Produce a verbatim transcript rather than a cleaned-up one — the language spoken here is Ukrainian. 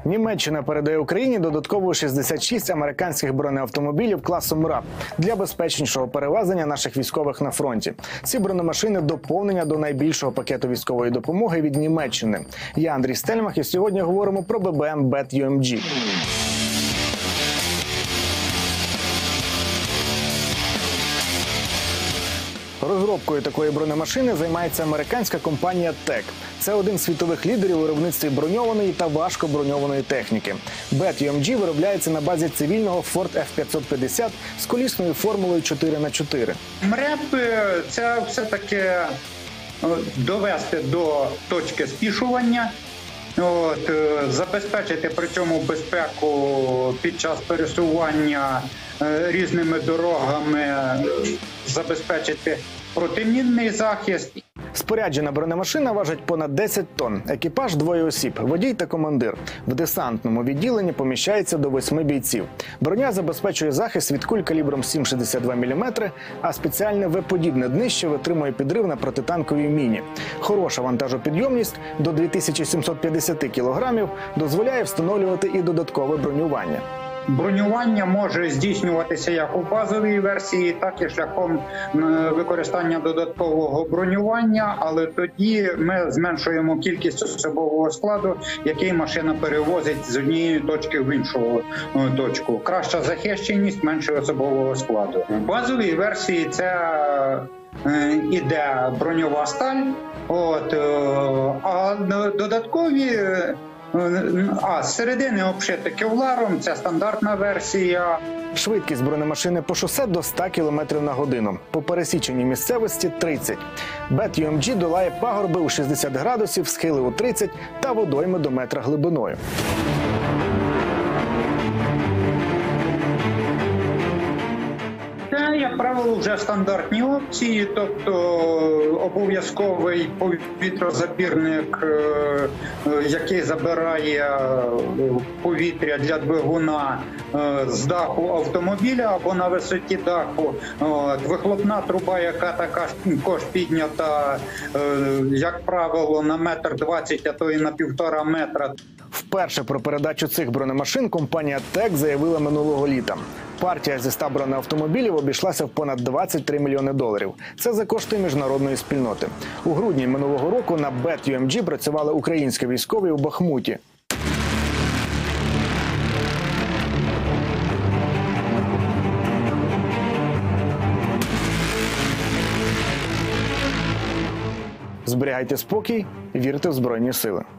Німеччина передає Україні додатково шістдесят шість американських бронеавтомобілів класу МРАП для безпечнішого перевезення наших військових на фронті. Ці бронемашини – доповнення до найбільшого пакету військової допомоги від Німеччини. Я Андрій Стельмах, і сьогодні говоримо про бе бе ем Бет ю ем джі. Розробкою такої бронемашини займається американська компанія тек. Це один з світових лідерів у виробництві броньованої та важкоброньованої техніки. Бет ю ем джі виробляється на базі цивільного Форд еф п'ятсот п'ятдесят з колісною формулою чотири на чотири. МРЕП – це все-таки довести до точки спішування, от, забезпечити при цьому безпеку під час пересування різними дорогами, забезпечити протимінний захист. Споряджена бронемашина важить понад десять тонн. Екіпаж – двоє осіб, водій та командир. В десантному відділенні поміщається до восьми бійців. Броня забезпечує захист від куль калібром сім цілих шістдесят два міліметри, а спеціальне ве-подібне днище витримує підрив на протитанковій міні. Хороша вантажопідйомність – до дві тисячі сімсот п'ятдесят кілограмів дозволяє встановлювати і додаткове бронювання. Бронювання може здійснюватися як у базовій версії, так і шляхом використання додаткового бронювання, але тоді ми зменшуємо кількість особового складу, який машина перевозить з однієї точки в іншу точку. Краща захищеність, менше особового складу. У базовій версії це іде броньова сталь, от, а додаткові А з середини обшити кевларом, це стандартна версія. Швидкість бронемашини по шосе до ста кілометрів на годину. По пересіченій місцевості – тридцять. Бет ю ем джі долає пагорби у шістдесят градусів, схили у тридцять та водойми до метра глибиною. Це, як правило, вже стандартні опції, тобто обов'язковий повітрозабірник, який забирає повітря для двигуна з даху автомобіля або на висоті даху. Вихлопна труба, яка також піднята, як правило, на метр двадцять, а то і на півтора метра. Вперше про передачу цих бронемашин компанія тек заявила минулого літа. Партія зі ста бронеавтомобілів обійшлася в понад двадцять три мільйони доларів. Це за кошти міжнародної спільноти. У грудні минулого року на Бет ю ем джі працювали українські військові у Бахмуті. Зберігайте спокій, вірте в Збройні Сили.